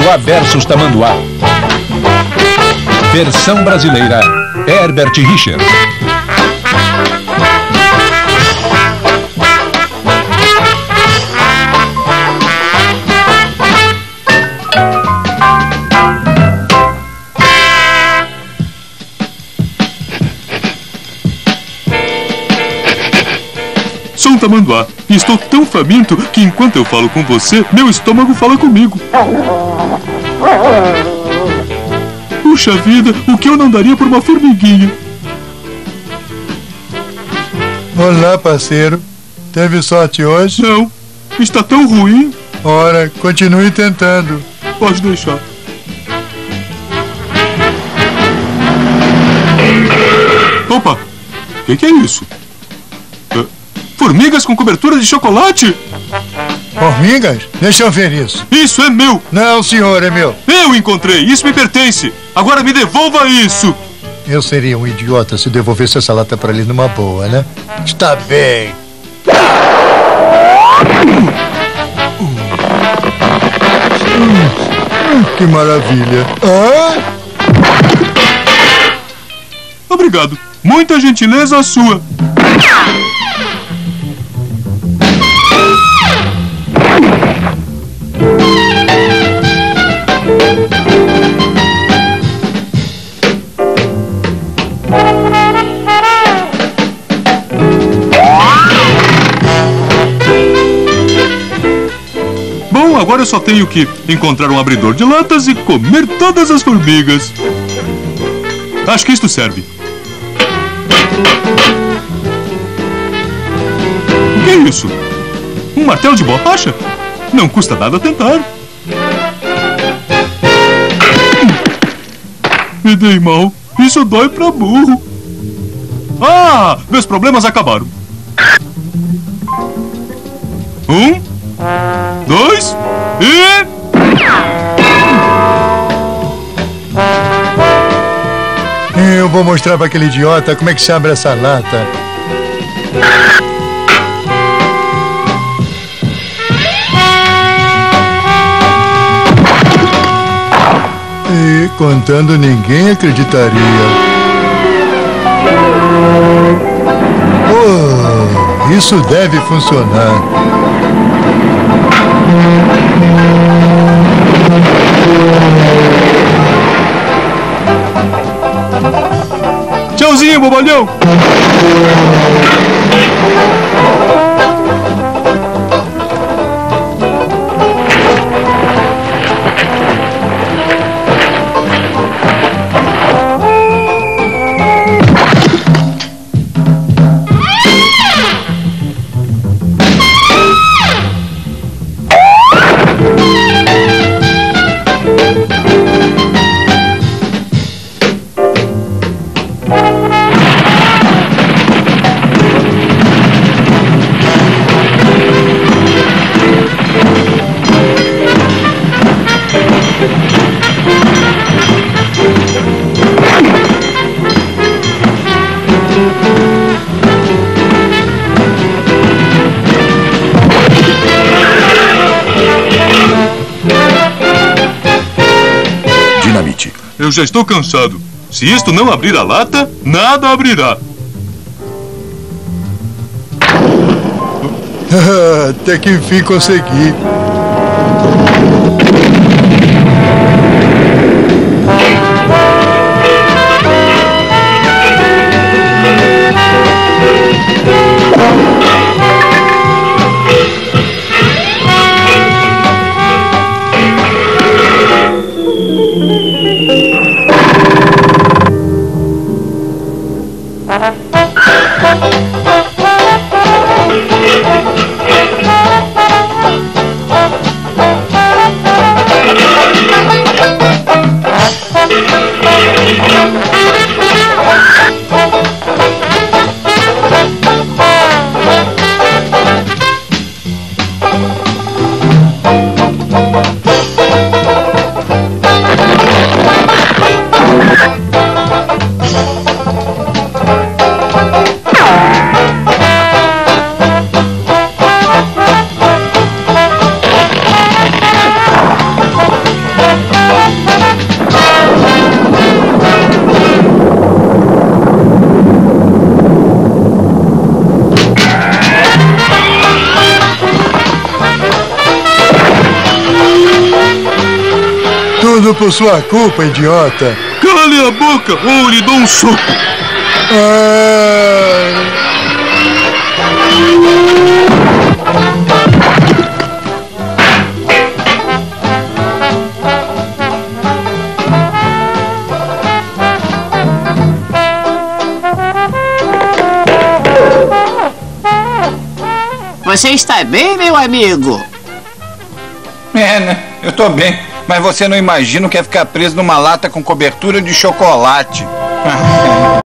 Tamanduá versus Tamanduá. Versão brasileira, Herbert Richards. Sou um tamanduá e estou tão faminto que enquanto eu falo com você, meu estômago fala comigo. Puxa vida, o que eu não daria por uma formiguinha? Olá, parceiro. Teve sorte hoje? Não, está tão ruim. Ora, continue tentando. Pode deixar. Opa, o que é isso? Formigas com cobertura de chocolate? Formigas? Deixa eu ver isso. Isso é meu! Não, senhor, é meu. Eu encontrei! Isso me pertence! Agora me devolva isso! Eu seria um idiota se devolvesse essa lata pra ele numa boa, né? Está bem. Que maravilha. Obrigado. Muita gentileza sua. Bom, agora eu só tenho que encontrar um abridor de latas e comer todas as formigas. Acho que isto serve. O que é isso? Um martelo de borracha? Não custa nada tentar. Me dei mal. Isso dói pra burro. Ah, meus problemas acabaram. 1, 2 e... Eu vou mostrar pra aquele idiota como é que se abre essa lata. E contando, ninguém acreditaria. Oh, isso deve funcionar. Tchauzinho, bobalhão! Dinamite. Eu já estou cansado. Se isto não abrir a lata, nada abrirá. Até que enfim consegui. Tudo por sua culpa, idiota. Cale a boca ou lhe dou um soco. Você está bem, meu amigo? É, né? Eu tô bem. Mas você não imagina o que é ficar preso numa lata com cobertura de chocolate.